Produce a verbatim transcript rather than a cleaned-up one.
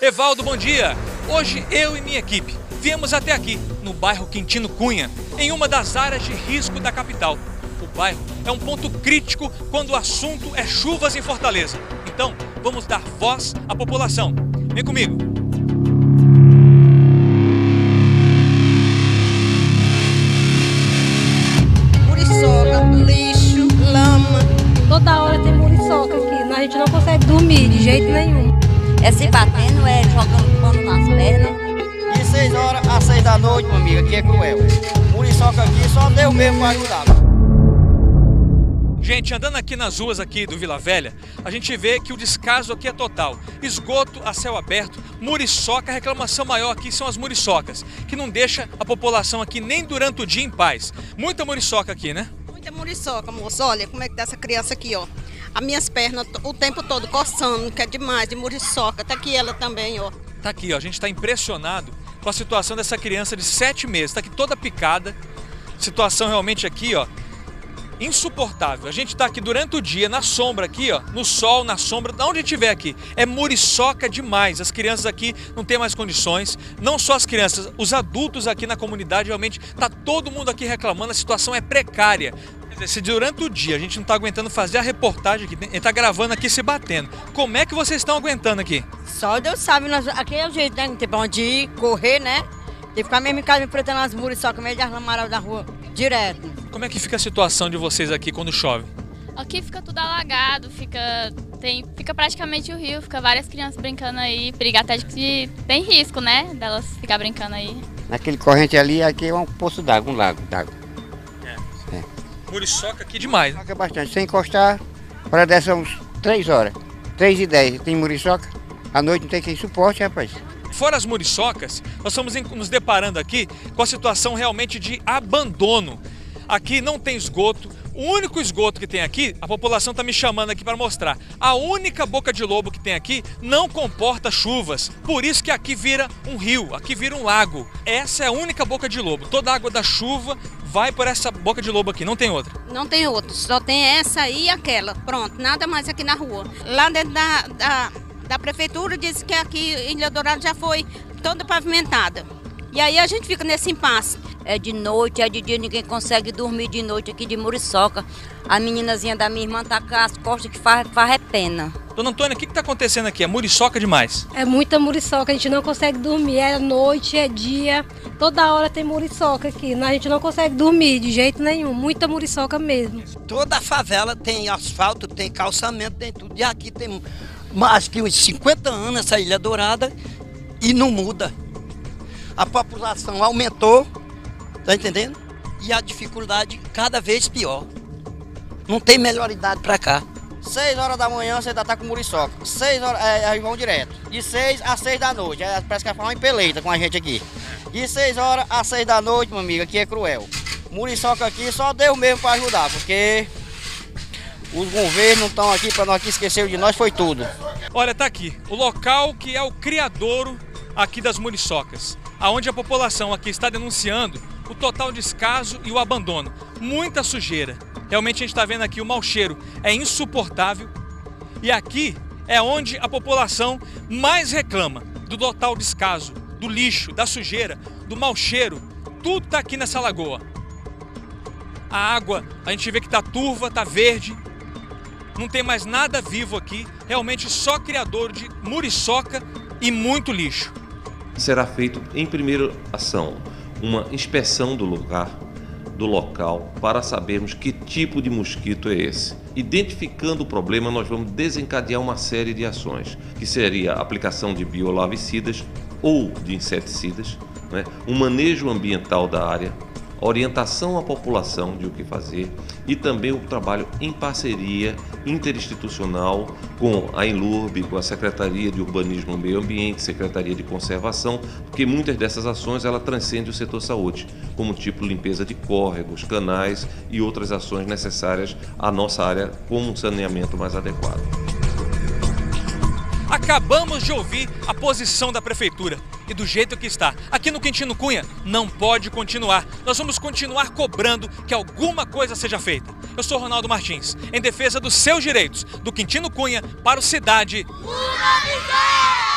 Evaldo, bom dia! Hoje eu e minha equipe viemos até aqui, no bairro Quintino Cunha, em uma das áreas de risco da capital. O bairro é um ponto crítico quando o assunto é chuvas em Fortaleza. Então, vamos dar voz à população. Vem comigo! Muriçoca, lixo, lama. Toda hora tem muriçoca aqui, a gente não consegue dormir de jeito nenhum. É se batendo, é jogando pano nas pernas. De seis horas às seis da noite, minha amiga, que é cruel. Muriçoca aqui só Deus mesmo para ajudar. Gente, andando aqui nas ruas aqui do Vila Velha, a gente vê que o descaso aqui é total. Esgoto a céu aberto, muriçoca, a reclamação maior aqui são as muriçocas, que não deixa a população aqui nem durante o dia em paz. Muita muriçoca aqui, né? Muita muriçoca, moço. Olha como é que tá essa criança aqui, ó. As minhas pernas o tempo todo coçando, que é demais, de muriçoca. Tá aqui ela também, ó. Tá aqui, ó. A gente tá impressionado com a situação dessa criança de sete meses. Tá aqui toda picada. Situação realmente aqui, ó, insuportável. A gente tá aqui durante o dia, na sombra aqui, ó, no sol, na sombra, onde estiver aqui. É muriçoca demais. As crianças aqui não têm mais condições. Não só as crianças, os adultos aqui na comunidade, realmente tá todo mundo aqui reclamando. A situação é precária. Se durante o dia a gente não está aguentando fazer a reportagem aqui, ele está gravando aqui se batendo. Como é que vocês estão aguentando aqui? Só Deus sabe, nós, aqui é o jeito, né? Não tem pra onde ir, correr, né? Tem que ficar mesmo em casa me enfrentando as muriçocas, meio de arlamaral da rua, direto. Como é que fica a situação de vocês aqui quando chove? Aqui fica tudo alagado, fica, tem, fica praticamente o rio, fica várias crianças brincando aí, perigo até de que tem risco, né? Delas ficar brincando aí. Naquele corrente ali, aqui é um poço d'água, um lago d'água. Muriçoca aqui demais. Muriçoca é bastante. Sem encostar, para dessa uns três horas. três e dez. Tem muriçoca. À noite não tem quem suporte, rapaz. Fora as muriçocas, nós estamos nos deparando aqui com a situação realmente de abandono. Aqui não tem esgoto. O único esgoto que tem aqui, a população está me chamando aqui para mostrar. A única boca de lobo que tem aqui não comporta chuvas. Por isso que aqui vira um rio, aqui vira um lago. Essa é a única boca de lobo. Toda a água da chuva vai por essa boca de lobo aqui, não tem outra. Não tem outro, só tem essa e aquela. Pronto, nada mais aqui na rua. Lá dentro da, da, da prefeitura disse que aqui em Ilha Dourada já foi toda pavimentada. E aí a gente fica nesse impasse. É de noite, é de dia, ninguém consegue dormir de noite aqui de muriçoca. A meninazinha da minha irmã tá com as costas que faz, faz é pena. Dona Antônia, o que está acontecendo aqui? É muriçoca demais? É muita muriçoca, a gente não consegue dormir, é noite, é dia, toda hora tem muriçoca aqui, a gente não consegue dormir de jeito nenhum, muita muriçoca mesmo. Toda a favela tem asfalto, tem calçamento, tem tudo. E aqui tem mais que uns cinquenta anos essa Ilha Dourada e não muda. A população aumentou, tá entendendo? E a dificuldade cada vez pior. Não tem melhoridade para cá. seis horas da manhã você ainda tá com muriçoca. seis horas, é, aí vão direto. De seis às seis da noite. É, parece que vai falar uma empeleita com a gente aqui. De seis horas às seis da noite, meu amigo, aqui é cruel. Muriçoca aqui só Deus mesmo para ajudar, porque os governos não estão aqui para nós que esqueceram de nós, foi tudo. Olha, tá aqui, o local que é o criadouro aqui das muriçocas, aonde a população aqui está denunciando o total descaso e o abandono. Muita sujeira. Realmente a gente está vendo aqui o mau cheiro, é insuportável. E aqui é onde a população mais reclama do total descaso, do lixo, da sujeira, do mau cheiro. Tudo está aqui nessa lagoa. A água, a gente vê que está turva, está verde. Não tem mais nada vivo aqui. Realmente só criador de muriçoca e muito lixo. Será feito em primeira ação uma inspeção do lugar, do local, para sabermos que tipo de mosquito é esse. Identificando o problema, nós vamos desencadear uma série de ações, que seria a aplicação de biolarvicidas ou de inseticidas, né? Um manejo ambiental da área, orientação à população de o que fazer e também o trabalho em parceria interinstitucional com a Enlurb, com a Secretaria de Urbanismo e Meio Ambiente, Secretaria de Conservação, porque muitas dessas ações ela transcende o setor saúde, como tipo limpeza de córregos, canais e outras ações necessárias à nossa área com um saneamento mais adequado. Acabamos de ouvir a posição da prefeitura e do jeito que está. Aqui no Quintino Cunha não pode continuar. Nós vamos continuar cobrando que alguma coisa seja feita. Eu sou Ronaldo Martins, em defesa dos seus direitos, do Quintino Cunha para o Cidade. Uma